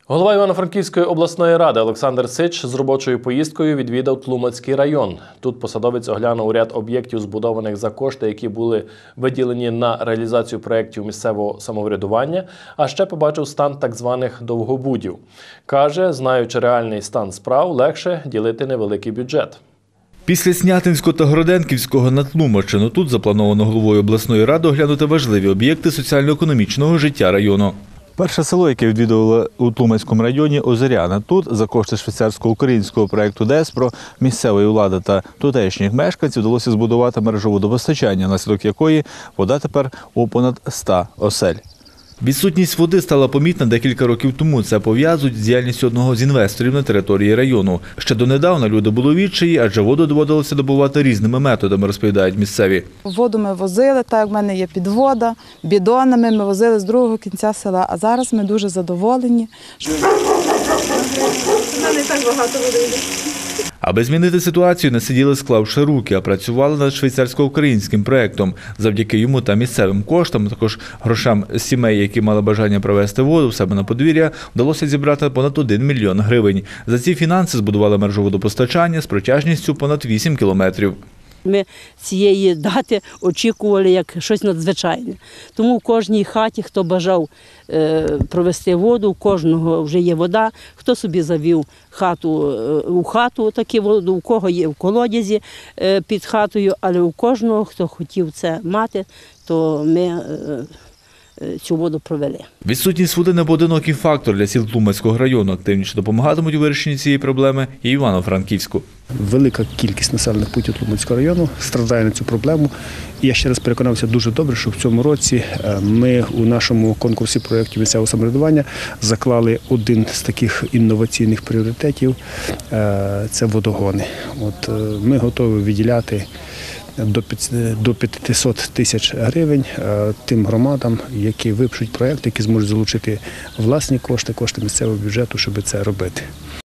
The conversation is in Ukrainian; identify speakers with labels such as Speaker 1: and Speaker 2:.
Speaker 1: Голова Івано-Франківської обласної ради Олександр Сич з робочою поїздкою відвідав Тлумацький район. Тут посадовець оглянув ряд об'єктів, збудованих за кошти, які були виділені на реалізацію проєктів місцевого самоврядування, а ще побачив стан так званих довгобудів. Каже, знаючи реальний стан справ, легше ділити невеликий бюджет.
Speaker 2: Після Снятинського та Гроденківського на Тлумаччину тут заплановано головою обласної ради оглянути важливі об'єкти соціально-економічного життя району. Перше село, яке відвідували у Тлумацькому районі – Озеряна. Тут за кошти швейцарсько-українського проєкту ДЕСПРО місцевої влади та тутешніх мешканців вдалося збудувати мережу водопостачання, внаслідок якої вода тепер у понад 100 осель. Відсутність води стала помітна декілька років тому. Це пов'язують з діяльністю одного з інвесторів на території району. Ще донедавна люди були у відчаї, адже воду доводилося добувати різними методами, розповідають місцеві.
Speaker 3: Воду ми возили, так як в мене є підвода, бідонами ми возили з другого кінця села, а зараз ми дуже задоволені.
Speaker 4: Не так багато води йде.
Speaker 2: Аби змінити ситуацію, не сиділи склавши руки, а працювали над швейцарсько-українським проєктом. Завдяки йому та місцевим коштам, а також грошам сімей, які мали бажання провести воду в себе на подвір'я, вдалося зібрати понад 1 мільйон гривень. За ці фінанси збудували мережу водопостачання з протяжністю понад 8 кілометрів.
Speaker 5: Ми цієї дати очікували як щось надзвичайне. Тому в кожній хаті, хто бажав провести воду, у кожного вже є вода, хто собі завів у хату таку воду, у кого є в колодязі під хатою, але у кожного, хто хотів це мати, то ми цю воду провели.
Speaker 2: Відсутність води – непоодинокий фактор для сіл Тлумацького району. Активніше допомагатимуть у вирішенні цієї проблеми і Івано-Франківську.
Speaker 6: Велика кількість населених пунктів Тлумацького району страждає на цю проблему. І я ще раз переконався дуже добре, що в цьому році ми у нашому конкурсі проєктів місцевого самоврядування заклали один з таких інноваційних пріоритетів – це водогони. Ми готові виділяти до 500 тисяч гривень тим громадам, які випишуть проєкт, які зможуть залучити власні кошти, кошти місцевого бюджету, щоб це робити.